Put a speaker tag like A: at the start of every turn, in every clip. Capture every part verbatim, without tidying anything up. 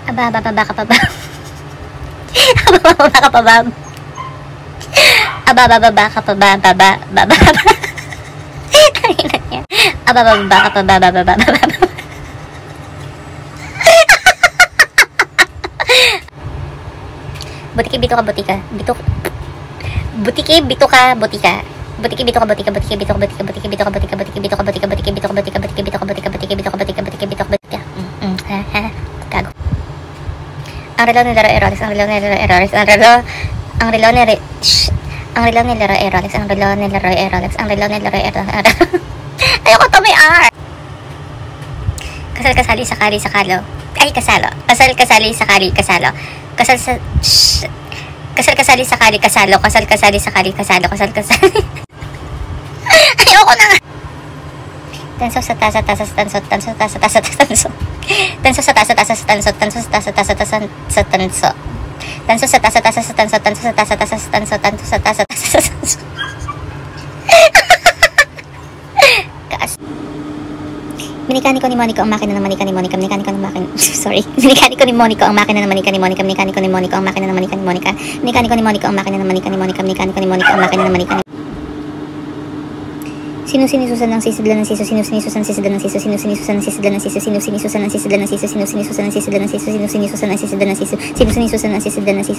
A: Aba, aba, baba ka pa ba? Aba, baba ka pa ba? Aba, baba ka pa ba? Baba, baba, baba. Kanina niya. Aba, baba ka pa ba? Baba, baba, baba. Butiki, bito ka, butika. Bito. Butiki, bito ka, butika. Butiki, bito ka, butika. Butiki, bito ka, butika. Butiki, bito ka, butika. Butiki, bito ka, butika. Butiki, bito ka, butika. Butiki, bito ka, butika. Butiki, bito ka, butika. Butiki, bito ka, butika. Mm, mm, ha, ha. Gago. Ang relo ni Laro Aerolex. Ang relo ni Laro Aerolex. Ang relo. Ang relo ni Re... Shh. Ang relo ni Laro Aerolex. Ang relo ni Laro Aerolex. Ang relo ni Laro Aerolex. Ayoko to may R. Kasal, kasali, sakali, sakalo. Ay, kasalo. Kasal, kasali, sakali, kasalo. Kasal sa... Shh. Kasal, kasali, sakali, kasalo. Kasal, kasali, sakali, kasalo. Kasal, kasali. Ayoko na nga. Tanso sa tasa, tasa sa tanso, tanso, tasa, tasa, tanso. Tanso sa tasa, tasa sa tanso, tanso sa tasa, tasa, tasa sa tanso. Tanso sa tasa, tasa sa tanso, tanso sa tasa, tasa sa tanso, tanso sa tasa, tasa sa tanso. Kaas. Minikaniko ni Monica ang makina ng manika ni Monica. Minikaniko ni makina. Sorry. Minikaniko ni Monica ang makina ng manika ni Monica. Minikaniko ni Monica ang makina ng manika ni Monica. Minikaniko ni Monica ang makina ng manika ni Monica. Minikaniko ni Monica ang makina ng manika ni Sino sinisusan ng sisidlan ng siso? Sino sinisusan ng sisidlan ng siso? Sino sinisusan ng sisidlan ng siso? Sino sinisusan ng sisidlan ng siso? Sino sinisusan ng sisidlan ng siso? Sino sinisusan ng sisidlan ng siso? Sino sinisusan ng sisidlan ng siso?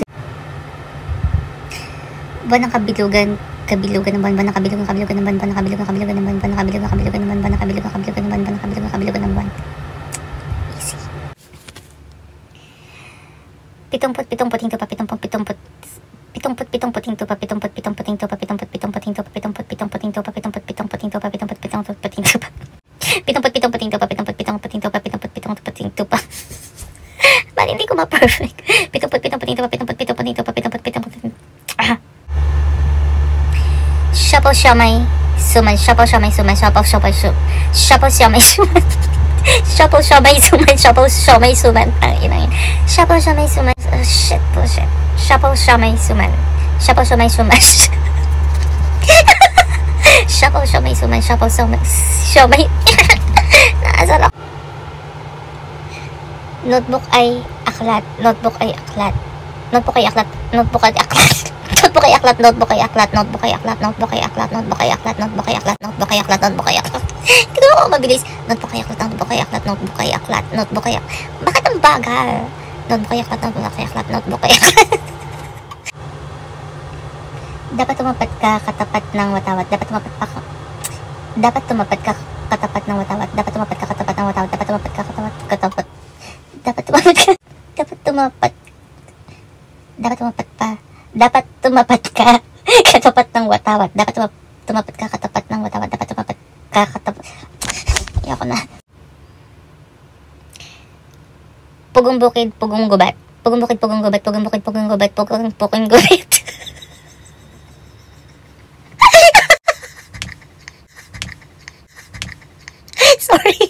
A: Buwan ng kabilugan, kabilugan ng buwan, buwan ng kabilugan, kabilugan ng buwan, buwan ng kabilugan, kabilugan ng buwan, buwan ng kabilugan, kabilugan ng buwan, buwan ng kabilugan, kabilugan ng buwan, buwan ng kabilugan, kabilugan ng buwan. Easy. Pitumput, pitumput, hinto pa, pitumput, pitumput. Pitumput, pitumput, hinto pa, pitumput, pitumput, hinto pa, pitumput, pitumput, hinto pa, pitumput, pitumput, hinto pa, pitumput, pitumput, hinto pa, pitumput, pitumput, hinto pa. Pitumput, pitumput, hinto pa, pitumput, pitumput, hinto pa, pitumput, pitumput, hinto pa. Bali, hindi ko ma-perfect. Pitumput, pitumput, hinto pa, pitumput, pitumput, hinto pa, pitumput, pitumput, ah. Shapo siomay suman, shapo siomay suman, shapo siomay suman, shapo siomay suman, shapo siomay suman, shapo siomay suman, ang ina yun. Shapo siomay suman, oh shit, bullshit. Shapo siomay suman, shapo siomay suman, shapo siomay suman, shapo siomay, siomay, naasal ako. Notebook ay aklat, notebook ay aklat, notebook ay aklat, notebook ay aklat. Notebook ay aklat, notebook ay aklat, notebook ay aklat, notebook ay aklat, notebook ay aklat, notebook ay aklat, notebook ay aklat, notebook ay aklat. Hindi ko ako mabilis. Notebook ay aklat, notebook ay aklat, notebook ay aklat, notebook ay aklat. Bakit ang bagal? Notebook ay aklat, notebook ay aklat, notebook ay aklat. Dapat tumapat ka katapat ng watawat. Dapat tumapat pa ka. Dapat tumapat ka katapat ng watawat. Dapat tumapat ka katapat ng watawat. Dapat tumapat ka katapat katapat. Dapat tumapat ka. Dapat tumapat. Dapat tumapat pa. Dapat tumapat ka katapat ng watawat. Dapat tumapat ka katapat ng watawat. Dapat tumapat ka katapat. Ayoko na. Pugong bukid, pugong gubat. Pugong bukid, pugong gubat. Pugong bukid, pugong gubat. Pugong pugong gubat. Sorry.